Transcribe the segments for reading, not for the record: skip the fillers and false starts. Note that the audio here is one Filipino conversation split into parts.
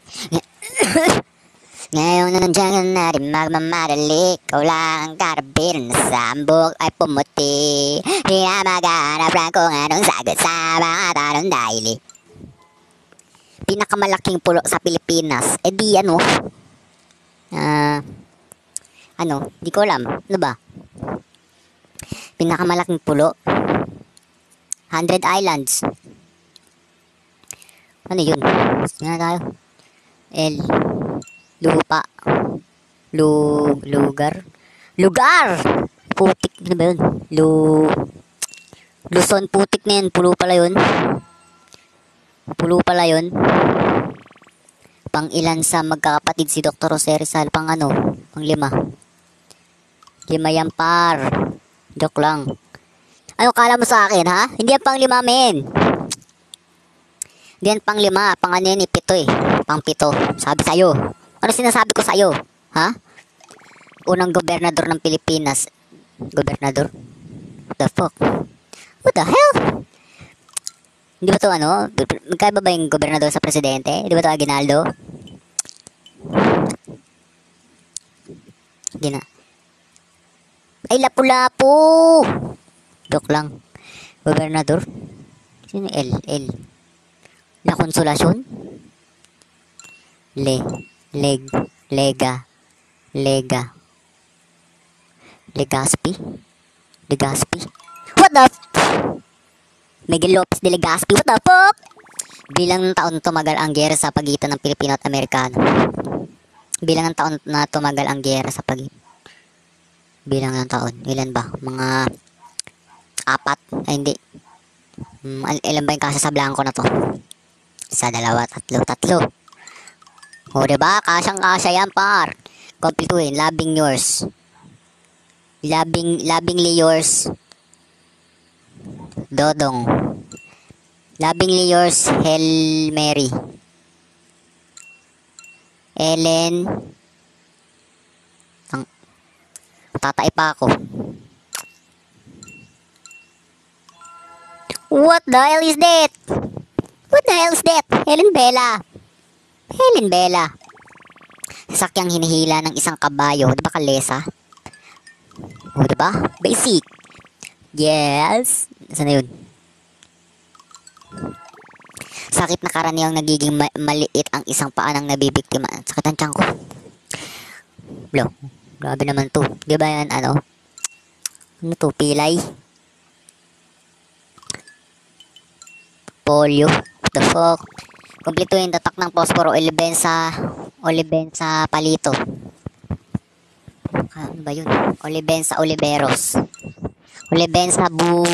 Ngayon na nandiyan ka na rin magmamadali. Ikaw lang ang karapin na sambok ay pumuti. Di na maghanap lang kung anong sagot sa mga tanong dahil pinakamalaking pulo sa Pilipinas. Eh di ano? Di ko alam. Ano ba? Pinakamalaking pulo. 100 Islands. Ano yun? Sige na tayo. Lupa. Lugar. Putik. Ano ba yun? Luzon. Putik na yun. Pulo pala yun. Pang ilan sa magkakapatid si Dr. Jose Rizal? Pang 5. 5 yan, par. Joke lang. Ano kala mo sa akin, ha? Hindi yan pang 5, men. Hindi yan pang 5. Pang 7 eh. Pang 7. Sabi sa'yo. Ano sinasabi ko sa'yo? Ha? Unang gobernador ng Pilipinas. Gobernador? What the fuck? What the hell? Hindi ba to magkaiba ba yung gobernador sa presidente? Hindi ba to Aguinaldo? Hindi na. Ay, Lapu-Lapu! Joke lang. Gobernador? Sino L? La Consolacion? Lega. Legazpi? What the Miguel Lopez de Legazpi, what the fuck? Bilang taon tumagal ang giyera sa pagitan ng Pilipino at Amerikano. Bilang ng taon na tumagal ang giyera sa pagitan. Bilang ng taon. Ilan ba? Mga 4? Ay, hindi. Ilan ba yung kasa sa blanco na to? 1, 2, 3. O, diba? Kasyang-kasya yan, par. Kompletuhin. Loving yours. Lovingly yours. Dodong. Lovingly yours, Hail Mary. Ellen. Tatay pa ako. What the hell is that? Helen Bella. Sasakyang hinihila ng isang kabayo. Diba kalesa? O, diba? Basic. Yes. Saan na yun? Sakit na karaniwang nagiging maliit ang isang paa ng nabibiktima. Sakit ang tiyan ko. Grabe naman to. Di ba yan, ano to? Pilay? Polio? What the fuck? Kumpletuhin tatak ng posporo. Olibensa palito. Ano ba yun? Olibensa Oliveros. Olibensa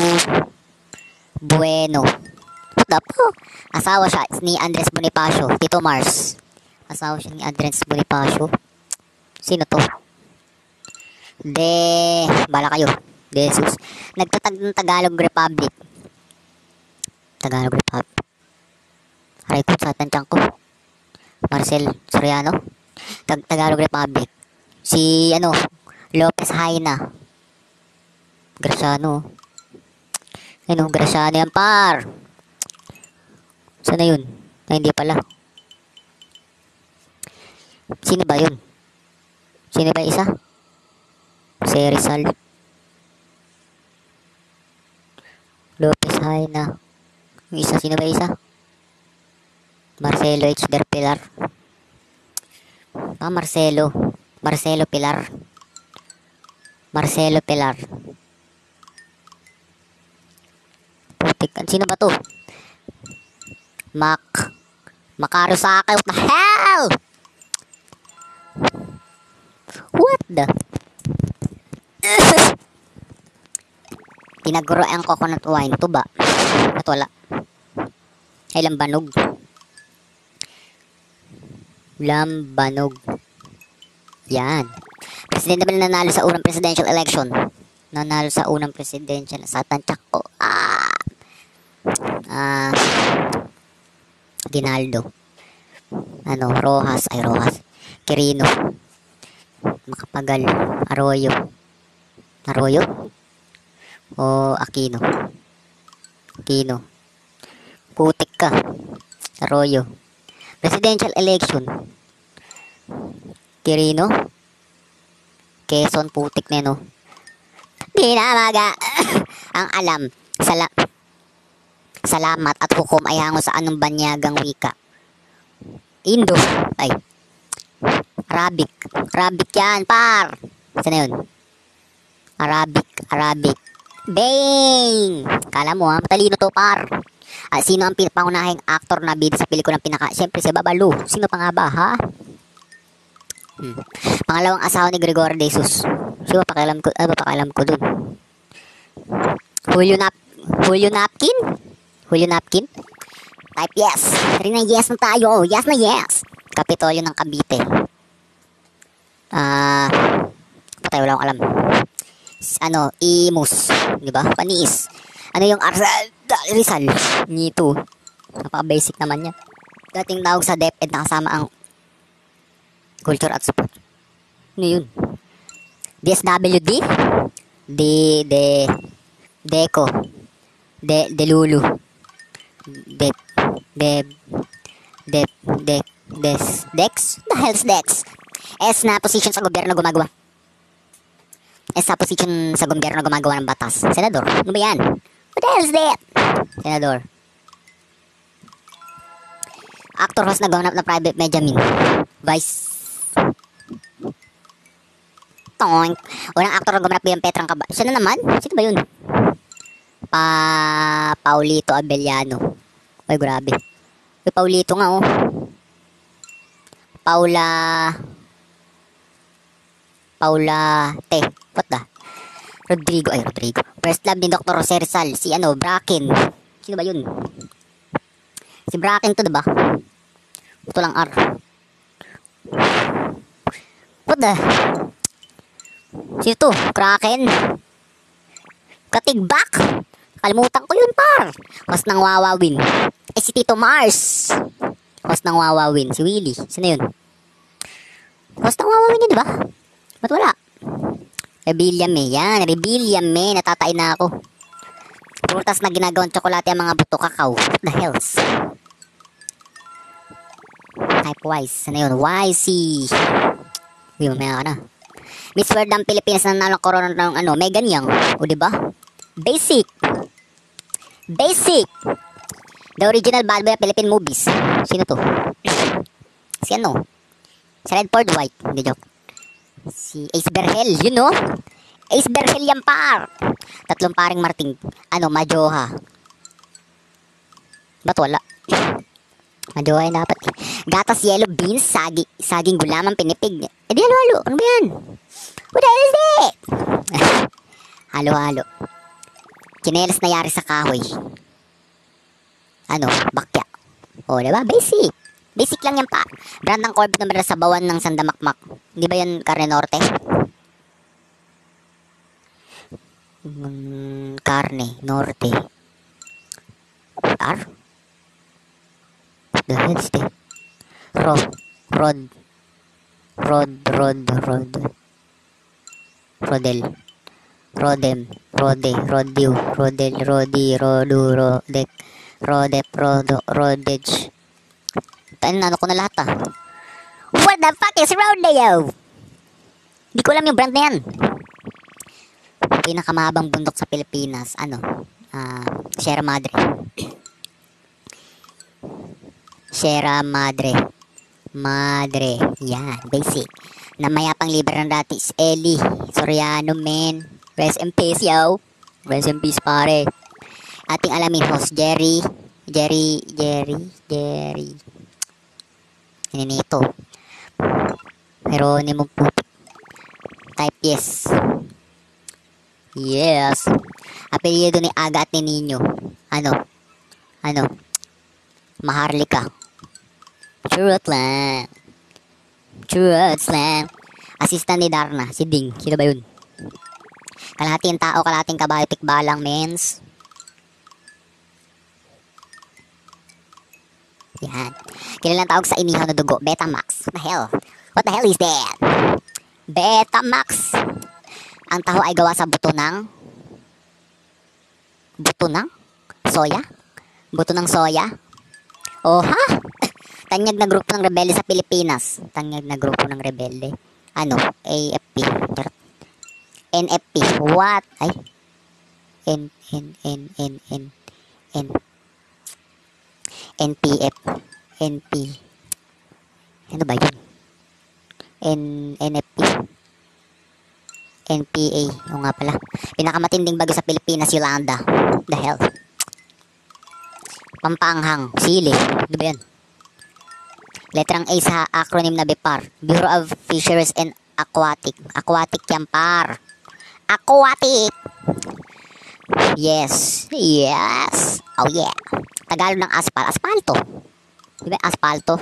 Bueno. What the fuck? Asawa siya ni Andres Bonifacio. Tito Mars. Asawa siya ni Andres Bonifacio. Sino to? Bala kayo. Jesus. Nagtatag ng Tagalog Republic. Aray ko, sa tansyan ko. Marcel Soriano. Tagalog Republic. Si, Lopez Haina. Graciano. Graciano yan, par. Saan na yun? Ay, hindi pala. Sino ba yun? Sino ba isa? Si Rizal. Lopez Haina. Yung isa, sino ba isa? Marcelo H. Del Pilar. Marcelo Pilar. Putik. Sino ba to? Macario Saka. What the hell? What the? Tinaguro ang coconut wine. Ito ba? At wala. Ay, lambanog. Yan. Presidente ba nanalo sa unang presidential election? Sa tansyak ko. Ginaldo. Rojas. Quirino. Macapagal. Arroyo? O Aquino? Putik ka. Arroyo. Presidential election. Quirino. Quezon, putik na no. Di na maga. Ang alam. Salamat at hukom ay hango sa anong banyagang wika. Indo. Ay. Arabic. Arabic yan, par. Saan na yun? Arabic. Bang! Kala mo ha, matalino to, par. Sino ang pangunahing actor na bida sa pelikulang Siyempre si Babalu. Sino pa nga ba, ha? Pangalawang asawa ni Gregorio de Jesus. Sino ba pakialam ko dun? Julio Napkin? Type yes. Tari na yes na tayo. Yes na yes. Kapitolyo ng Cavite. Patay, wala akong alam. Imus. Diba? Paniis. Ano yung Rizal? Nito. Napaka-basic naman yan. Dating tawag sa DepEd na kasama ang culture at sport. Ano yun? DSWD? Deco. Delulu. Dex? The hell's Dex? S na position sa gobyerno gumagawa. S sa position sa gobyerno gumagawa ng batas. Senador. Ano ba yan? What the hell's that? Senador. Actor host na gawanap na private Benjamin. Vice. Toink. Unang actor na gumanap bilang Petrang Kaba. Siya na naman? Sino ba yun? Paulito Abellano. Ay, grabe. Ay, Paulito nga, oh. Paula What the? Rodrigo. First love ni Dr. Jose Rizal. Si Bracken. Sino ba yun? Si Bracken to, diba? Ito lang R. What the? Sino to? Kraken? Katigbak? Kalimutan ko yun, par. Host ng Wawawin. Si Tito Mars. Host ng Wawawin. Si Willie. Sino yun? Host ng Wawawin yun, diba? Ba't wala? Rebellion me. Yan. Rebellion me. Natatay na ako. Prutas na ginagawang tsokolate ang mga buto kakao. What the hells? Type wise. Ano yun? YC. Uy, mamaya ka na. Miss World ng Pilipinas na nanalo corona ng Megan Young. O, diba? Basic. The original bad boy of Philippine movies. Sino to? Si Si Redford White. Hindi joke. Si Ace Berhel. You know? Ace Berhel yan, par. Tatlong paring Marting. Majoha. Ba't wala? Majoha yung dapat. Gatas, yellow beans, saging gulamang pinipig. Di halo-halo. Ano ba yan? What the hell is that? Halo-halo. Kinelas na yari sa kahoy. Bakya. O, diba? Basic. Basic lang yan, pa. Brand ng Corvette na sa bawan ng Sandamakmak. Hindi ba yan Carne Norte? Carne Norte. R? What the hell is that? Rodel. Rodem, Rode, Rodiu, Rodel, Rodi, Rodu, Rodek, Rodep, Rodej. Ano ko na lahat, ah. What the fuck is Rodeo? Hindi ko alam yung brand na yan. Pinakamahabang bundok sa Pilipinas. Sierra Madre. Sierra Madre. Yan, basic. Na mayapang libre ng dati is Eli Soriano, men. Rest in peace, yo. Rest in peace, pare. Ating alamin host, Jerry. Ninito. Jeronimo Putik. Type yes. Yes. Apelyido ni Aga at ni Nino. Maharlika. Truth lang. Assistant ni Darna, si Ding. Sino ba yun? Kalahating tao, kalahating kabayo, tikbalang, mens. Yan. Kilalang tawag sa inihaw na dugo, Betamax. What the hell is that? Betamax. Ang taho ay gawa sa buto ng soya? Buto ng soya? Oh, ha? Tanyag na grupo ng rebelde sa Pilipinas. Tanyag na grupo ng rebelde. Ano? AFP. NFP. What? Ay. N. NPF. NP. Ano ba yun? NFP. NPA. O nga pala. Pinakamatinding bagyo sa Pilipinas, Yolanda. The hell? Pampanghang. Sili. Ano ba yan? Letrang A sa acronym na BIPAR. Bureau of Fisheries and Aquatic. Aquatic yan, par. Aquatic! Yes. Yes. Oh yeah. Tagalog ng aspal. Aspalto. Diba? Aspalto.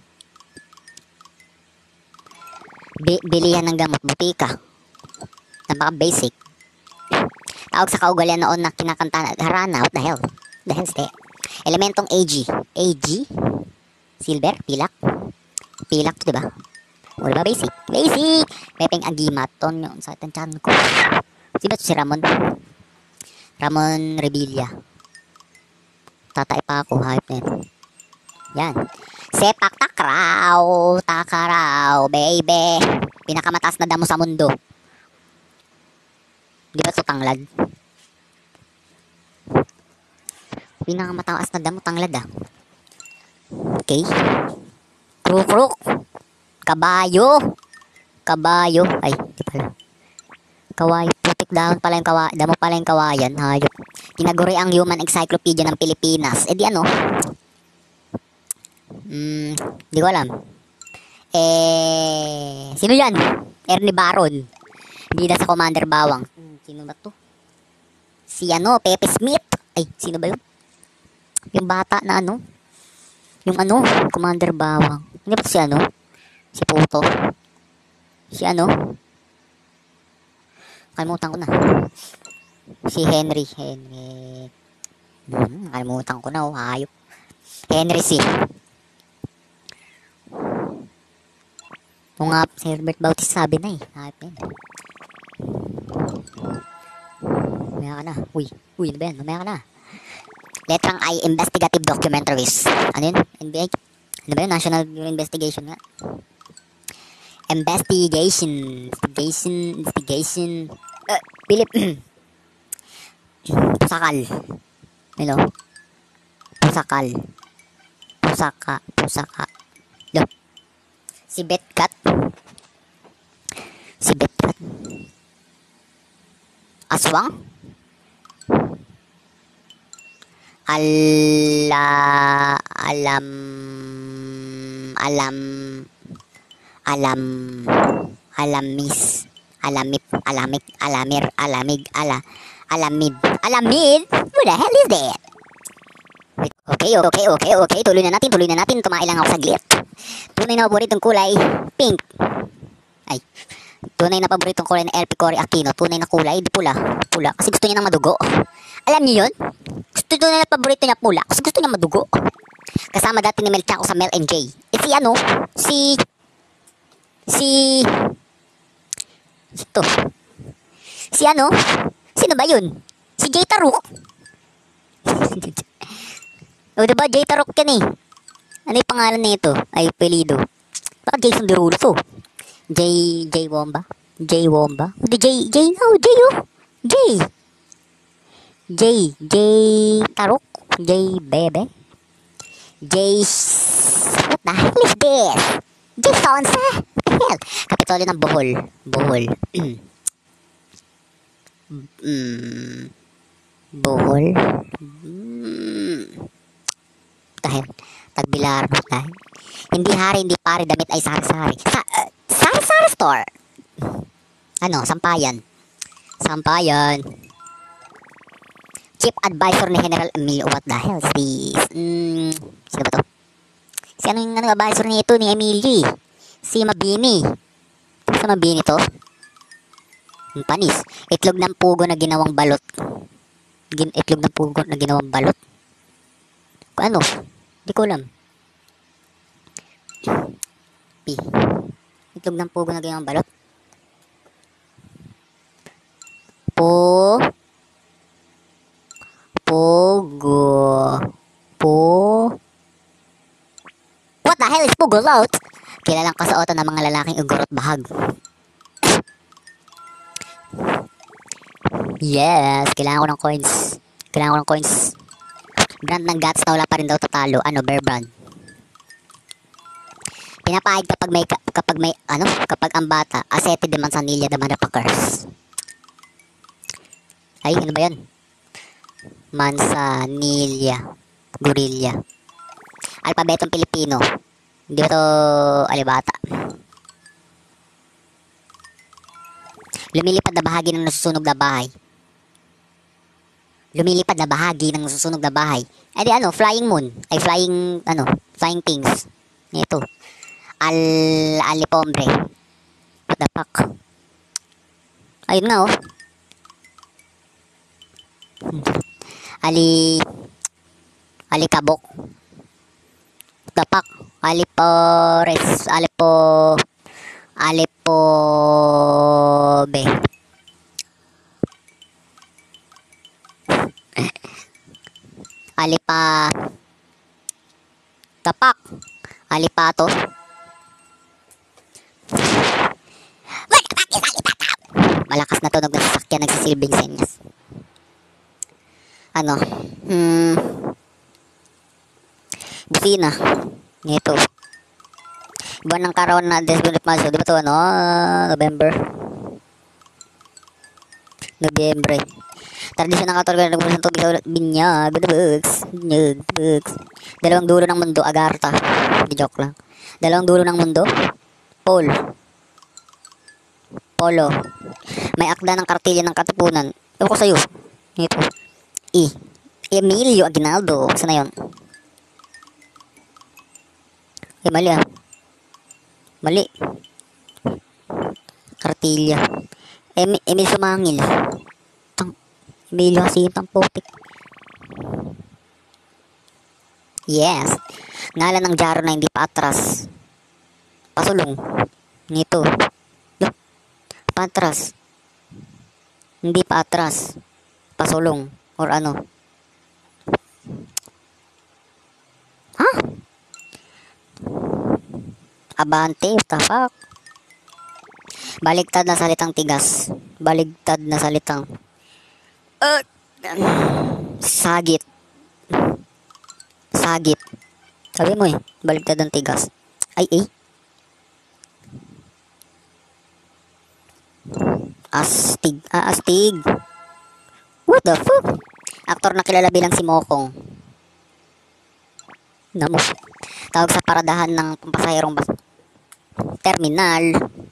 Bilihan ng gamot. Butika. Napaka-basic. Tawag sa kaugalian noon na kinakanta. Harana. What the hell? The hell's that? Elementong AG. AG? Silver? Pilak? Pilak to, diba? O, diba? Basic. Basic! Pepeng agimat. Ton yun sa tansyan ko. Diba si Ramon? Ramon Revilla. Tatay pa ako. Hype na yun. Yan. Sepak takraw. Takaraw. Baby. Pinakamataas na damo sa mundo. Di ba ito tanglad? Pinakamataas na damo tanglad ah. Okay. Kruk-kruk. Kabayo. Kabayo. Ay, di pala. Kawayo. Putik dahon pala yung kawayan. Damo pala yung kawayan. Hayop. Tinaguri ang Human Encyclopedia ng Pilipinas. Eh di ano? Di ko alam. Sino yan? Ernie Baron. Bida sa Commander Bawang. Sino ba to? Si ano? Pepe Smith. Ay, sino ba yun? Yung bata na ano? Yung ano? Commander Bawang. Hindi ba si ano? Si Puto. Si ano? Kalimutan ko na. Si Henry. Kalimutan ko na. Hayop. Henry C. O nga, si Herbert Bautista sabi na eh. Hayop yan. Mamaya ka na. Uy, ano ba yan? Mamaya ka na. Letrang I, investigative documentaries. Ano yun? NBA? Ano ba yun? National Investigation nga. Investigation. Philip. Pusakal. Hello? Pusaka. Lo. Si Betcat. Aswang. Alamid. What the hell is that? Okay. Tuloy na natin. Tumailang ako saglit. Tunay na paboritong kulay, pink. Ay. Tunay na paboritong kulay na LP Cory Aquino. Tunay na kulay, di pula. Kasi gusto niya ng madugo. Alam niyo yun? Tunay na paborito niya pula. Kasi gusto niya madugo. Kasama dati ni Mel Chaco sa Mel and Jay. Si ano? Si ano? Sino ba yun? Si Jay Taruk. O diba Jay Taruk yan eh. Ano yung pangalan nito? Ay, pelido. Baka Jason Derulo to. Jay Womba. Jay Taruk. Jay Bebe. What the hell is this? Jay Sonsa? What the hell? Kapitolyo ng Bohol. Bohol. Dahil Tagbilar. Dahil hindi hari, hindi pare, damit ay sari-sari. Sari-sari store. Ano, Sampayan. Chief advisor ni General Emilio. What the hell is this? Sino ba to? Si ano yung advisor ni ito, ni Emilio? Si Mabini. Sa Mabini to? Panis. Itlog ng pugo na ginawang balot. Ano? Hindi ko alam. P. Itlog ng pugo na ginawang balot. What ugolot. Kilalang kasuotan ng mga lalaking ugurot bahag. Yes, kailangan ko ng coins. Kailangan ko ng coins. Brand ng Guts na wala pa rin daw tatalo. Ano, Bear Brand. Pinapahid kapag ang bata, Asete de Manzanilla de Motherfuckers. Ay, ano ba yan? Manzanilla. Gorilla. Alpabetong Pilipino. Hindi ba to alibata? Lumilipad na bahagi ng nasusunog na bahay. Lumilipad na bahagi ng nasusunog na bahay. Eh di ano, flying moon. Ay flying things. Ito. Alipombre. What the fuck? Ayun nga oh. Alikabok. What the fuck? Alipobe. Tapak. Alipato. Malakas na tunog ng sasakyan nagsisilbing senyas. Ano? Busina. Nito. Buwan ng karon na Desbonit Maso. Di ba ito ano? Nobyembre. Tradisyon ng Katoliko na nagpunan ng tubig sa binyag. Bugs. Dalawang dulo ng mundo. Agartha. Di joke lang. Dalawang dulo ng mundo. Polo. May akda ng kartilya ng katipunan. Ewan ko sa'yo. Ito. Emilio Aguinaldo. Saan na yun? Mali ah. Mali. Kartilya. Emil Sumangil. Emilio kasi yung putik. Yes. Ngalan ng Jaro na hindi pa atras. Pasulong. Nito. Patras. Hindi pa atras. Pasulong. Or ano. Ha? Abante. What the fuck? Baligtad na salitang tigas. Baligtad na salitang sagit. Sabi mo baligtad ng tigas. Astig. What the fuck? Aktor na kilala bilang si Mokong. Namo. Tawag sa paradahan ng pampasahirong terminal.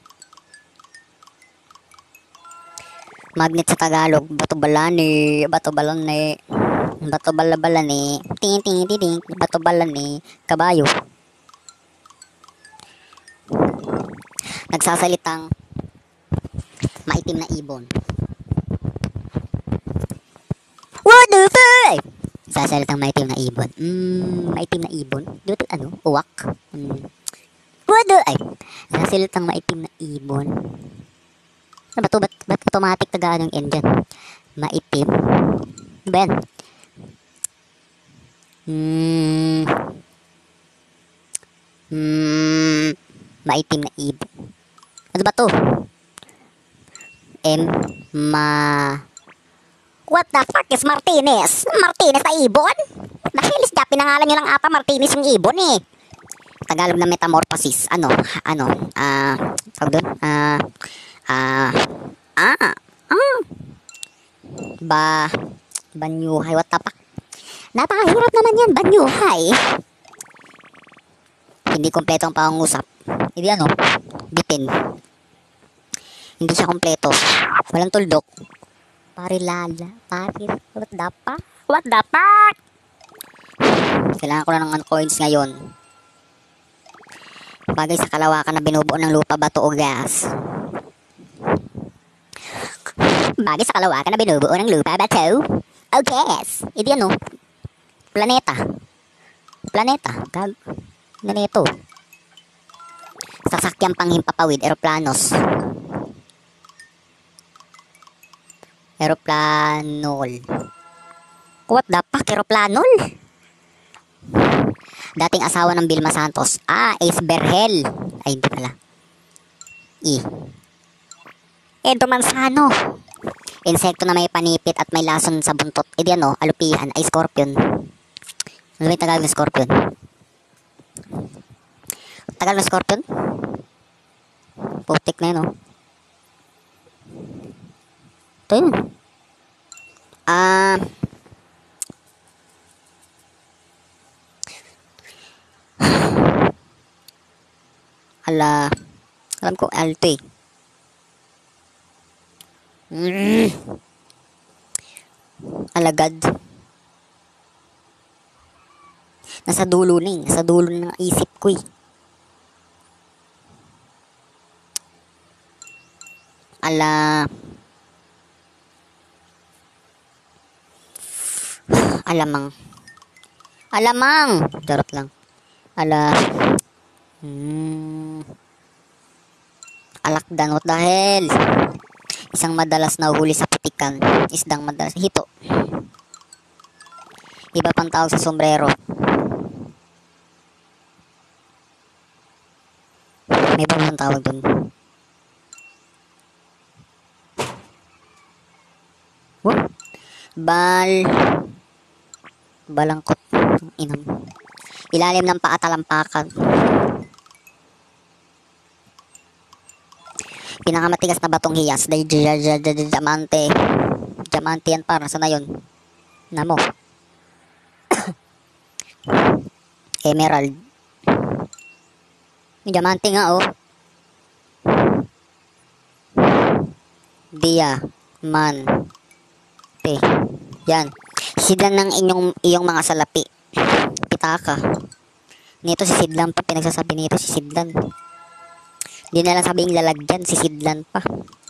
Magnet sa Tagalog, batobalani, ting, batobalani, kabayo. Nagsasalitang maitim na ibon. What the fuck? Nagsasalitang maitim na ibon. Maitim na ibon? Dito uwak? What the nagsasalitang maitim na ibon. Ano ba ito? Ba't automatic tagaan yung end dyan? Maitim? Ano ba yan? Maitim na ibon. Ano ba ito? What the fuck is Martinez? Martinez na ibon? Dahil isda, pinangalan nyo lang ata Martinez yung ibon eh. Tagalog na metamorphosis. Tawag doon? Banyuhay, what the fuck? Napakahirap naman yan, banyuhay. Hindi kompleto ang pangungusap. Hindi bitin. Hindi siya kompleto. Walang tuldok. What the fuck? Kailangan ko na ng coins ngayon. Bagay sa kalawakan na binubuo ng lupa, bato o gas. Bagay sa kalawakan na binubuo ng lupa, bato o gas. Hindi planeta. Ganito. Sasakyang panghimpapawid, eroplanos. Eroplanol. What the fuck, eroplanol? Dating asawa ng Vilma Santos. Ace Berhel. Ay, hindi pala. Edo Manzano. Insekto na may panipit at may lason sa buntot. E di ano, alupihan ay scorpion. Ano ba yung Tagalog ng scorpion? Tagalog ng scorpion? Putik na yun, oh. Ito yun. Alam ko alto eh. Alagad. Nasa dulo na eh. Nasa dulo ng isip ko eh. Alamang. Charot lang. Alakdan. What the hell? Isang madalas na huli sa putikan. Isdang madalas. Hito. Iba pang tawag sa sombrero. May iba pang tawag dun. Balangkot. Inam. Ilalim ng paa talampakan. Pinakamatigas na batong hiyas. Diamante. Diamante yan par. Nasaan na yun? Namo. Emerald. Yung diamante nga oh. Diamante. Yan. Sidlan ng iyong mga salapi. Pitaka. Nito si Sidlan pa. Pinagsasabi nito si Sidlan. Hindi na lang sabing lalagyan. Si Sidlan pa.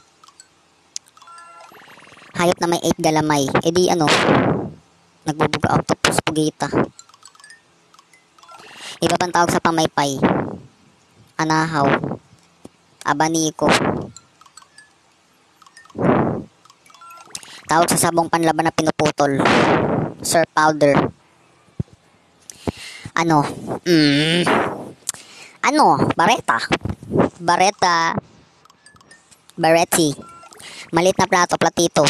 Hayop na may 8 galamay. E di ano. Nagbubuga octopus pugita. Iba pang tawag sa pamaypay. Anahaw. Abaniko. Tawag sa sabong panlaban na pinuputol. Sir Powder. Baretti. Maliit na plato, platito.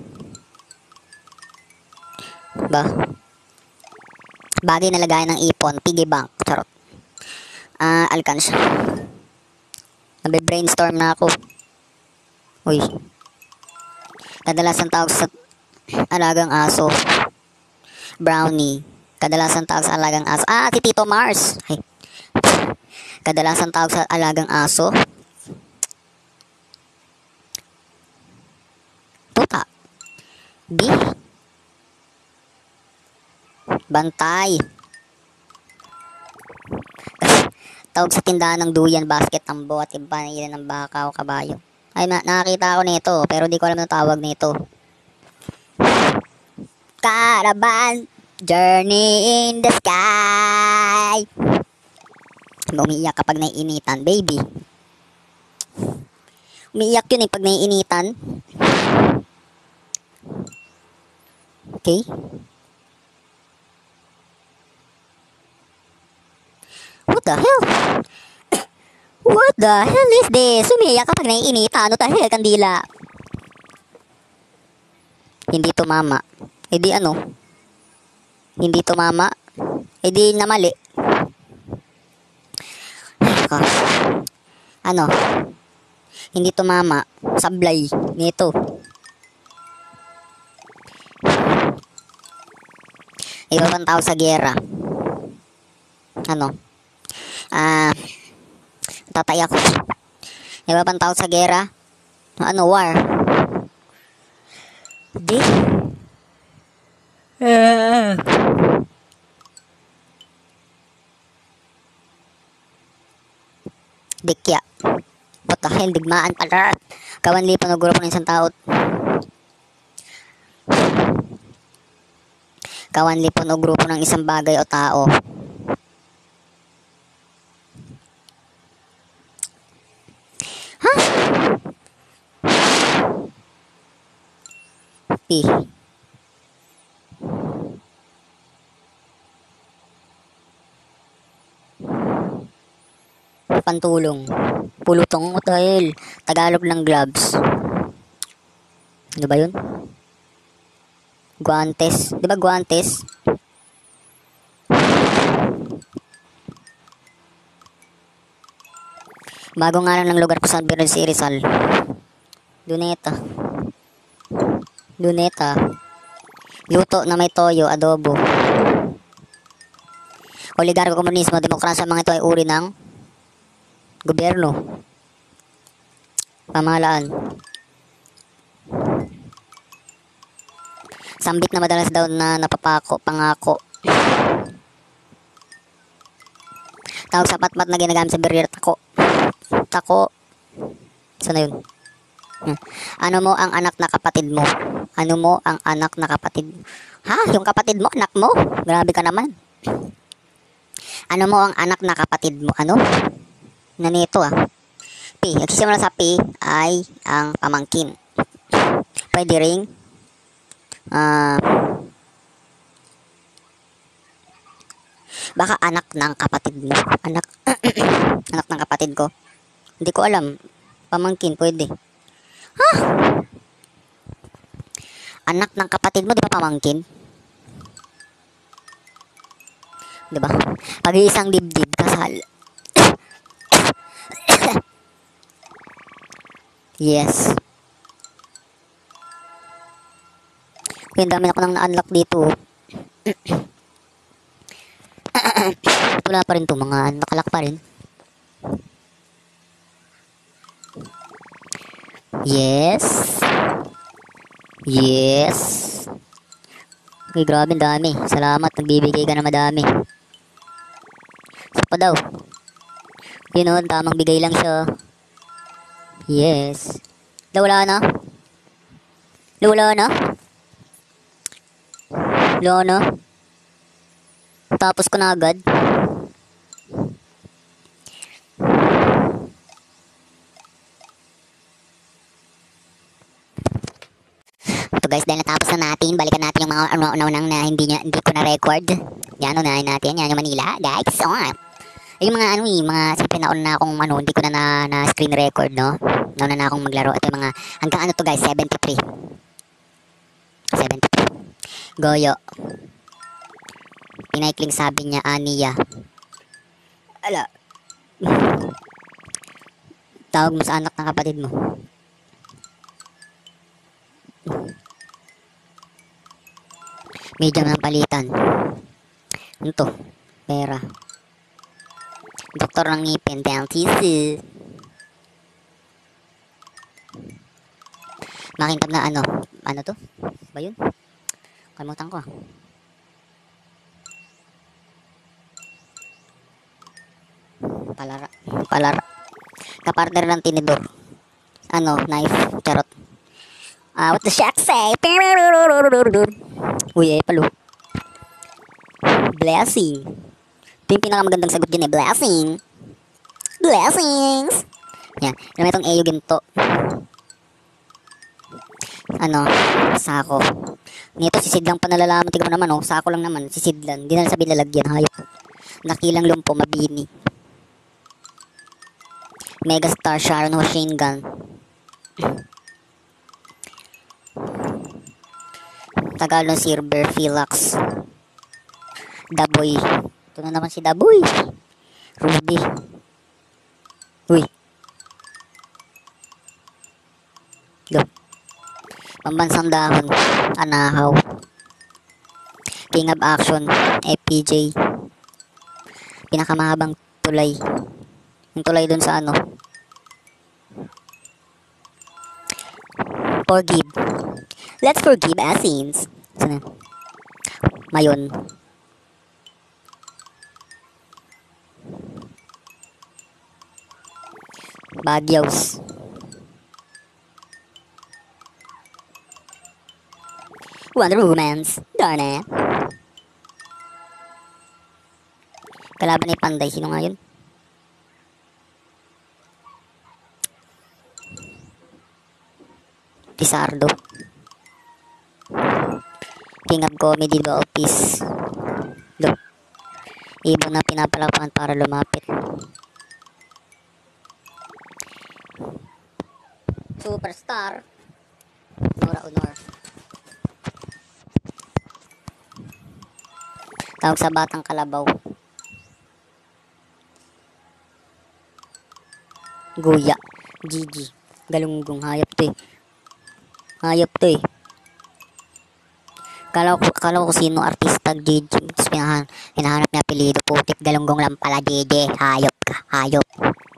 Bagay na lagayan ng ipon, piggy bank. Charot. Alkansya. Nabe-brainstorm na ako. Uy. Kadalasan tawag sa alagang aso. Brownie. Kadalasan tawag sa alagang aso. Si Tito Mars. Ay. Kadalasan tawag sa alagang aso. Tuta. Bantay. Tawag sa tindahan ng duyan, basket, tambo, at iba na ilan ng baka o kabayo. Ay, nakakita ako nito, pero di ko alam ang tawag nito. Caravan, journey in the sky. Umiiyak kapag naiinitan, baby. Umiiyak yun pag naiinitan. Okay. What the hell? What the hell is this? Umiiyak kapag naiinitan. Ano the hell, kandila? Hindi tumama. E di ano? Hindi tumama. E di namali. Ano? Hindi tumama. Sablay. Nito. Iba pang tao sa gera. Ano? Tatay ako. Iba pang tao sa gera. Ano? War. Di? Dikya. What the hell? Digmaan pala. Kawan lipan o grupo ng isang tao. Kawan lipon o grupo ng isang bagay o tao. pantulong. Pulutong dahil Tagalog ng gloves. Ano ba yun? Guantes. Di ba guantes? Bago nga lang ng lugar ko sa Biro si Rizal. Luneta. Luto na may toyo, adobo. Oligarko, komunismo, demokrasya, mga ito ay uri ng gobyerno. Pamahalaan. Sambit na madalas daw na pangako. Tawag sa patpat na ginagamit sa barrier, tako. Saan na yun? Ano mo ang anak na kapatid mo? Ano mo ang anak na kapatid mo? Ha? Yung kapatid mo? Anak mo? Grabe ka naman. Ano mo ang anak na kapatid mo? Ano? Nanito P. Nagsisimula sa P ay ang pamangkin. Pwede ring baka anak ng kapatid mo. Anak ng kapatid ko. Hindi ko alam. Pamangkin, pwede. Ha? Anak ng kapatid mo, di ba pamangkin? Di ba? Pag-iisang dibdib, kasal. Yes. Yung dami ako nang na-unlock dito. Wala pa rin to, mga nakalak pa rin. Yes. Okay, grabe, dami. Salamat, nagbibigay ka na madami. Isa pa daw. Yun tamang bigay lang siya. Yes. Wala na. Tapos ko na agad. Ito guys, dahil natapos na natin, balikan natin yung mga unang na hindi ko na record. Yan, unahin natin. Yan yung Manila, guys. Yung mga mga siyempre na akong hindi ko na screen record, no? Nauna na akong maglaro. Ito yung mga, hanggang to guys, 73. Goyo. Pinaikling sabi niya, Aniya. Ala. Tawag mo sa anak ng kapatid mo. Medium ng palitan. Ano to? Pera. Doktor ng ngipin, dentist. Makintab na ano to? Ba yun? Kalimutan ko. Palara. Kapartner ng tinidor. Knife, charot. What the shack say? Uy, palo. Blessing. Ito yung pinakamagandang sagot dyan blessing. Blessings. Yan. Naman itong Eyo ginto. Sako. Nito sisidlang pa nalalaman. Tignan mo naman, sako lang naman. Sisidlan. Hindi na sabi lalagyan. Hayop. Nakilang lumpo, mabini. Megastar, Sharon, machine gun. Tagalog, Silver, Philax. Daboy. Ito na naman si Daboy. Ruby. Uy. Go. Pambansang dahon. Anahaw. King of Action. FPJ. Pinakamahabang tulay. Yung tulay dun sa Forgive. Let's forgive our sins. Sana. Mayon. Bagyaws. Wonder Woman's. Darna. Kalaban ni Panday. Sino nga yun? Pizardo. King of Comedy ba Office. Ibon na pinapalakpakan para lumapit. Superstar. Nora Honor. Tawag sa Batang Kalabaw. Guya. Gigi. Galunggong. Hayop to eh. Hayop to eh. Kala ko sino artista Gigi. Tapos hinahanap niya apelido. Putik galunggong lang pala Gigi. Hayop ka. Hayop.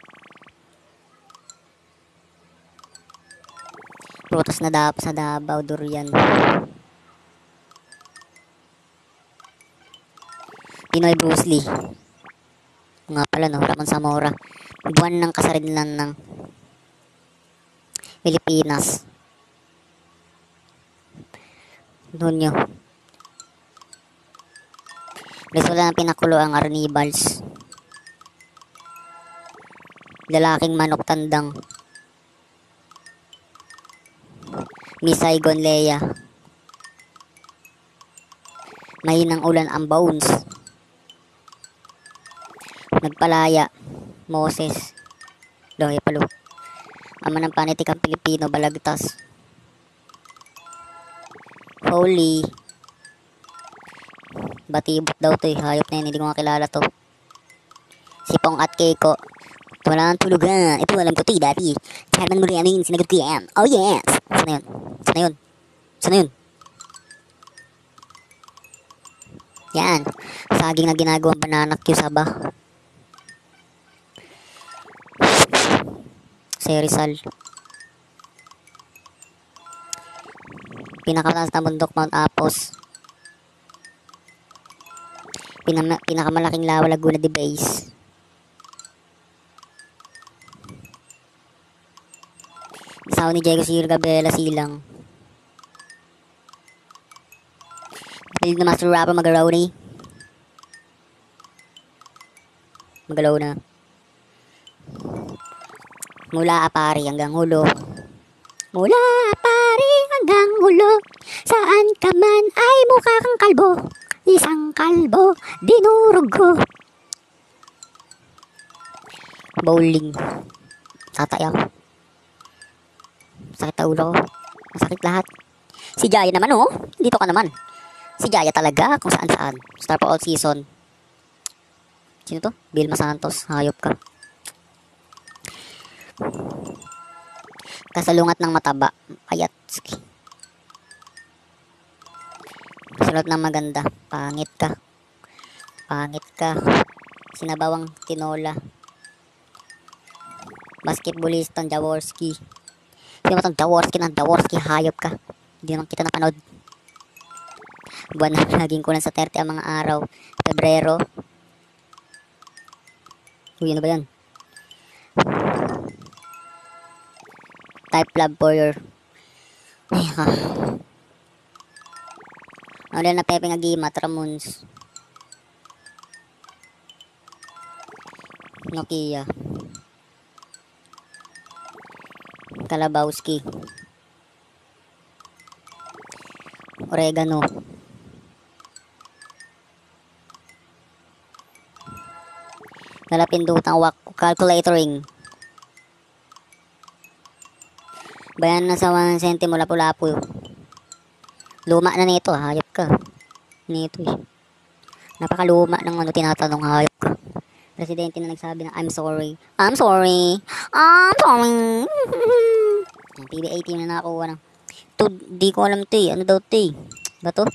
Prutas na sa Davao. Durian. Pinoy Bruce Lee. Nga pala no. Ramon Zamora. Buwan ng kasarinlan ng Pilipinas. Hunyo. Resulta ng pinakulo ang Arnibals. Lalaking manok tandang. Miss Saigon Leia. Mahinang ulan ang Bones. Nagpalaya. Moses. Lohe palo. Ama ng panitikang Pilipino. Balagtas. Holy. Batibot daw to eh. Hayop na yun. Hindi ko makilala to. Sipong at Keiko. Wala nang tulugan. Ito alam ko to eh dati. Chairman Murianin. Sinagot ko yan. Oh yes. Sana yun? Sana yun? Sana yun? Yan. Saging na ginagawang banana Q Saba. Serizal. Pinakamataas na bundok Mount Apos. Pinakamalaking lawa Laguna de Base. Sao ni Diego Sir Gabriela Silang. Pilig na master rapper magaraw ni. Magalaw na. Mula Apari hanggang Hulo. Mula Apari hanggang Hulo. Saan ka man ay mukha kang kalbo. Isang kalbo, dinurog ko. Bowling. Tatayaw. Sakit na ulo ko. Masakit lahat. Si Jaya naman oh. Dito ka naman. Si Jaya talaga kung saan saan. Star pa all season. Sino to? Vilma Santos. Hayop ka. Kasalungat ng mataba. Payat. Kasalungat ng maganda. Pangit ka. Pangit ka. Sinabawang tinola. Basketballistang Jaworski. Hindi mo itong Jaworski. Hayop ka. Hindi naman kita napanood. Buwan na naging kulang sa 30 ang mga araw. Pebrero. Uy, ano ba yan? Type love for your... Ay, ha. Ano na Pepe nga Gimat, Ramones. Nokia. Kalabowski. Oregano. Lalapindutang calculatoring. Bayan na sa 1 centimo lapu-lapu. Luma na nito, hayop ka. Nito eh. Napakaluma ng ano tinatanong, hayop ka. Presidente na nagsabi ng I'm sorry. I'm sorry. I'm sorry. PBA team na nakakuha ng. Ito, di ko alam ito eh. Ano daw ito eh? Ba to?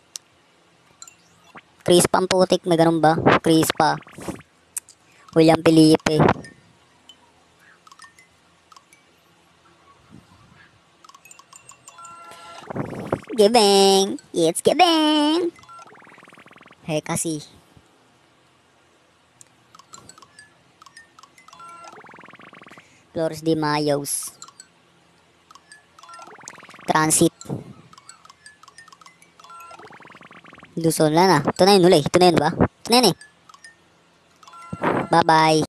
Crispa ang putik. May ganun ba? Crispa. William Felipe. Giving. It's giving. Hey kasi. Flores de Mayos. Transit. Luzon na na. Ito na yun ulit. Ito na yun ba? Ito na yun eh. Bye-bye.